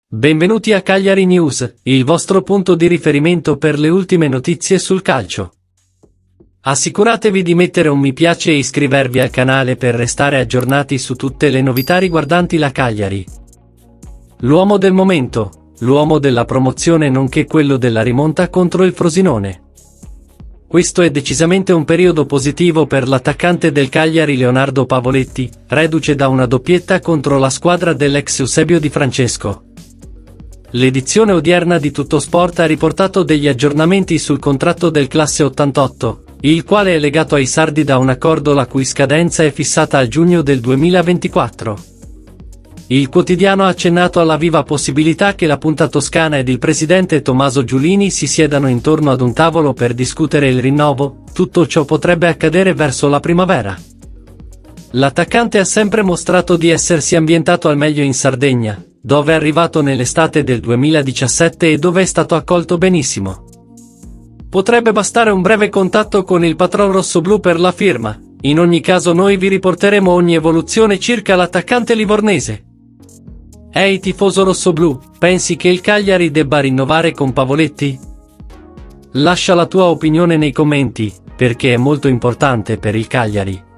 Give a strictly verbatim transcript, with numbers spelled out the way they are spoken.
Benvenuti a Cagliari News, il vostro punto di riferimento per le ultime notizie sul calcio. Assicuratevi di mettere un mi piace e iscrivervi al canale per restare aggiornati su tutte le novità riguardanti la Cagliari. L'uomo del momento, l'uomo della promozione nonché quello della rimonta contro il Frosinone. Questo è decisamente un periodo positivo per l'attaccante del Cagliari Leonardo Pavoletti, reduce da una doppietta contro la squadra dell'ex Eusebio Di Francesco. L'edizione odierna di Tuttosport ha riportato degli aggiornamenti sul contratto del classe ottantotto, il quale è legato ai sardi da un accordo la cui scadenza è fissata al giugno del duemilaventiquattro. Il quotidiano ha accennato alla viva possibilità che la Punta Toscana ed il presidente Tommaso Giulini si siedano intorno ad un tavolo per discutere il rinnovo. Tutto ciò potrebbe accadere verso la primavera. L'attaccante ha sempre mostrato di essersi ambientato al meglio in Sardegna, dove è arrivato nell'estate del duemiladiciassette e dove è stato accolto benissimo. Potrebbe bastare un breve contatto con il patron rossoblù per la firma. In ogni caso noi vi riporteremo ogni evoluzione circa l'attaccante livornese. Ehi tifoso rossoblù, pensi che il Cagliari debba rinnovare con Pavoletti? Lascia la tua opinione nei commenti, perché è molto importante per il Cagliari.